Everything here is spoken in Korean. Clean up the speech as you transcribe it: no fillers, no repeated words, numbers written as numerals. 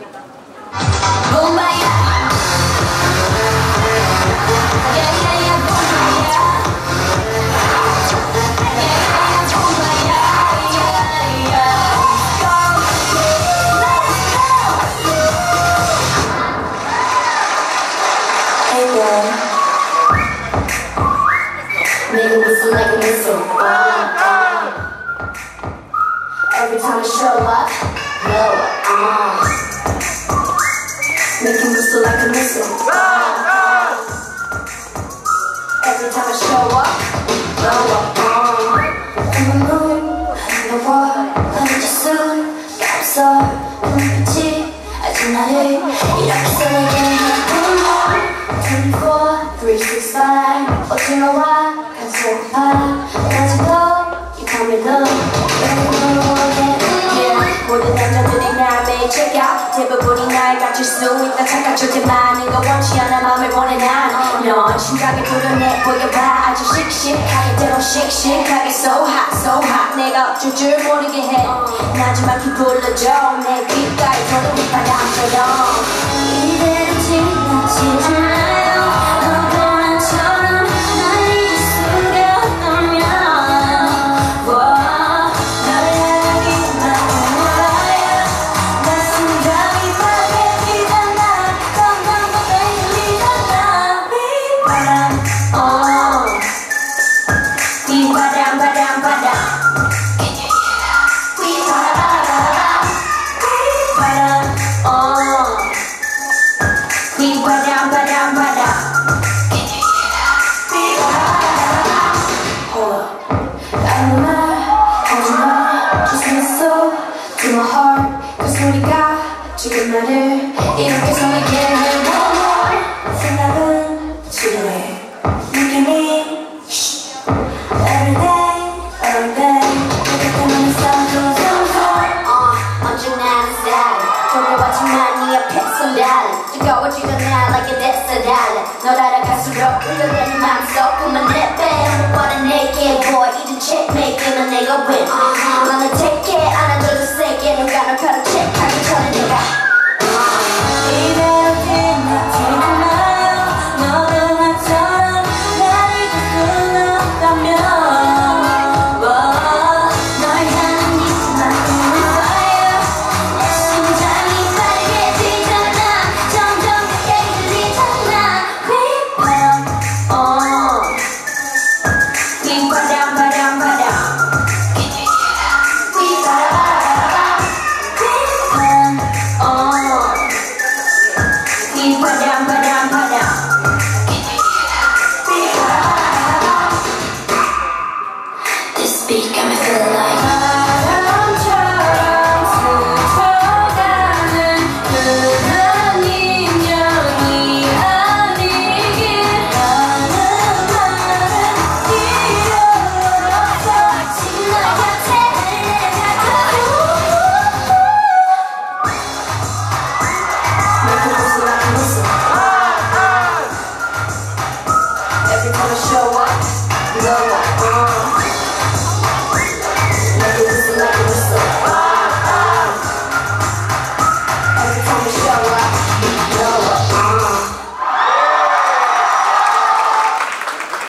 Nigga whistle like a missile. Every time I show up, blow up. Make him whistle like a missile. Every time I show up, blow up. In the mood, in the war, I'm just soon. 값서 눈빛이 아직 나를 이렇게 설레게 해. 24, 365 어지러워 간소파 아직도 You call me love 모든 남자들이 날 매일 챙겨 대부분이 날 갖출 수 있다 착각할 때만 이거 원치 않아 맘을 보내 난넌 심각하게 도려내 보여봐 아주 씩씩하게 때론 씩씩하게 So hot so hot 내가 어쩔 줄 모르게 해 마지막히 불러줘 내 귓가에 도는 휘파람처럼 이대로 지나치지 마요 너보란처럼 날 잊으려면 너를 향하기만 원해 나 심장이 빨개지잖아 건강보다 힘이잖아 휘바람 바람 바람 Can you hear that? 휘바람 휘바람 바람 바람 Can you hear that? 휘바람 Hold up 아무 말 하지마 Just listen to my heart 그 소리가 지금 나를 이렇게 설레게 해 생각은 지루해 느낌이 Every day 그렇게 때문에 싸워도 언제나 는 style 돌아왔지만 네 앞에서 달라 뜨거워지던 날 like a desert 널 알아갈수록 끌려대는 맘속 그만 내빼 원해 내게 boy 이젠 checkmate는 내가 win 나는 take it 안아줘도 세게 누가 널